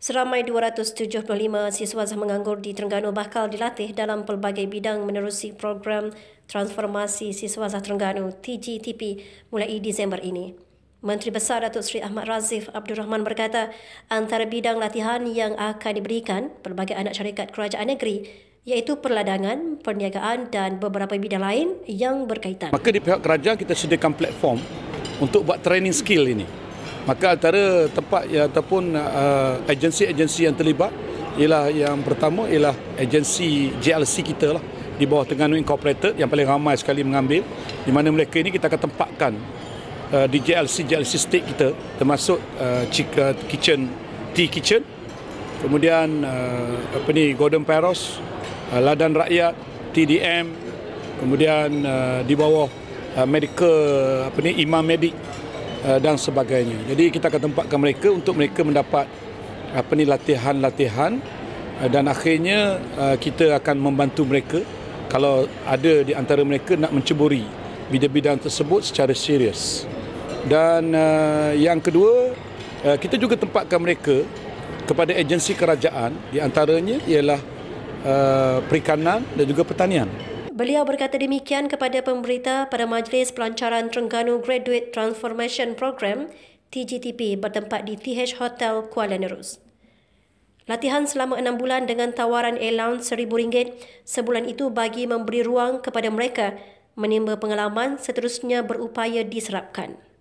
Seramai 275 siswa menganggur di Terengganu bakal dilatih dalam pelbagai bidang menerusi program Transformasi Siswa Terengganu TGTP mulai Disember ini. Menteri Besar Datuk Seri Ahmad Razif Abdul Rahman berkata, antara bidang latihan yang akan diberikan pelbagai anak syarikat kerajaan negeri iaitu perladangan, perniagaan dan beberapa bidang lain yang berkaitan. Maka di pihak kerajaan kita sediakan platform untuk buat training skill ini. Maka antara tempat ataupun agensi-agensi yang terlibat ialah yang pertama ialah agensi JLC kita lah di bawah Terengganu Incorporated yang paling ramai sekali mengambil, di mana mereka ini kita akan tempatkan di JLC state kita, termasuk kitchen, tea kitchen, kemudian Golden Paros, Ladan Rakyat, TDM, kemudian di bawah medical Imam Medik dan sebagainya. Jadi kita akan tempatkan mereka untuk mereka mendapat latihan-latihan dan akhirnya kita akan membantu mereka kalau ada di antara mereka nak menceburi bidang-bidang tersebut secara serius. Dan yang kedua, kita juga tempatkan mereka kepada agensi kerajaan, di antaranya ialah perikanan dan juga pertanian. Beliau berkata demikian kepada pemberita pada Majlis Pelancaran Terengganu Graduate Transformation Program TGTP bertempat di TH Hotel Kuala Nerus. Latihan selama 6 bulan dengan tawaran allowance RM1,000 sebulan itu bagi memberi ruang kepada mereka menimba pengalaman seterusnya berupaya diserapkan.